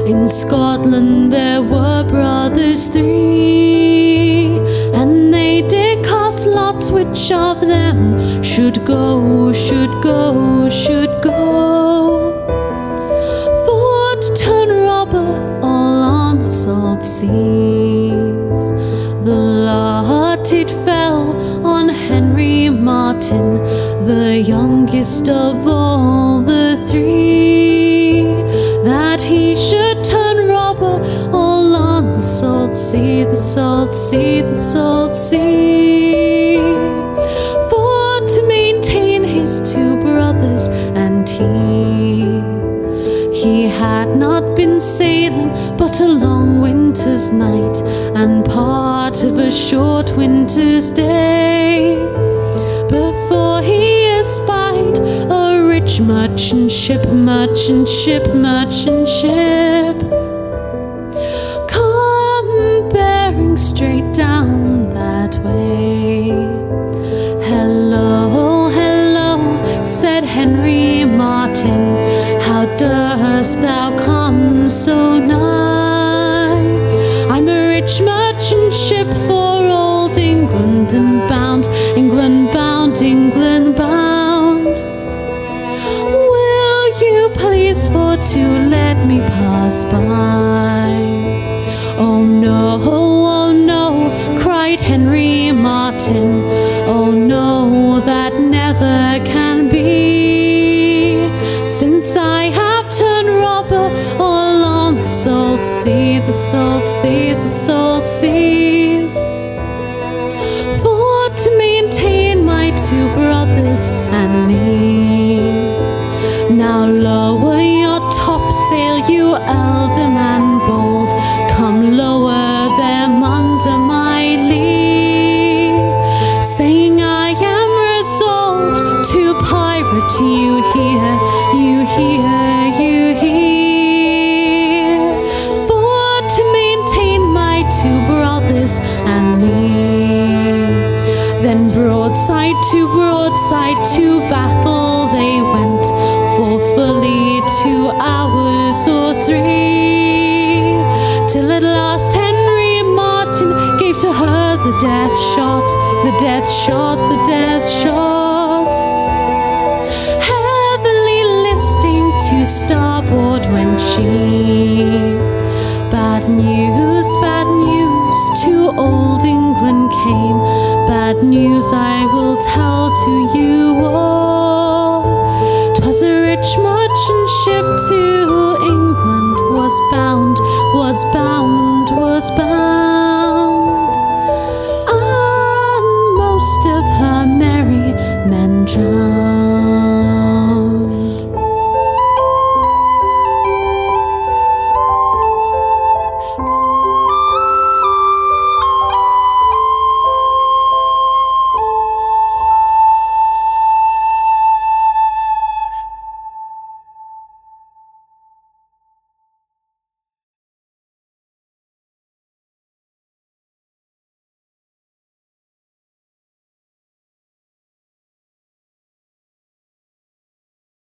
In Scotland there were brothers three, and they did cast lots which of them should go, should go, should go. For to turn robber all on the salt seas. The lot it fell on Henry Martin, the youngest of all the three, that he should turn robber all on the salt sea, the salt sea, the salt sea. For to maintain his two brothers and he had not been sailing but a long winter's night and part of a short winter's day, before he espied a rich merchant ship, merchant ship, merchant ship, come bearing straight down that way. Hello, hello, said Henry Martin, how durst thou come so nigh? I'm a rich merchant ship for old England and bound, England bound, England bound. Will you please for to let me pass by? Oh no, cried Henry Martin, oh no, that never can be, since I have turned robber all on the salt sea, the salt seas, the salt seas, for to maintain my two brothers and me. Now lower your topsail, you alderman bold, come lower them under my lee, saying I am resolved to pirate, you hear, you hear, you hear, for to maintain my two brothers and me. Then broadside to battle they went, for fully 2 hours or 3, till at last Henry Martin gave to her the death shot, the death shot, the death shot, heavily listing to starboard went she. Bad news to old England came, bad news I will tell to you all. 'Twas a rich merchant ship to England was bound, was bound, was bound.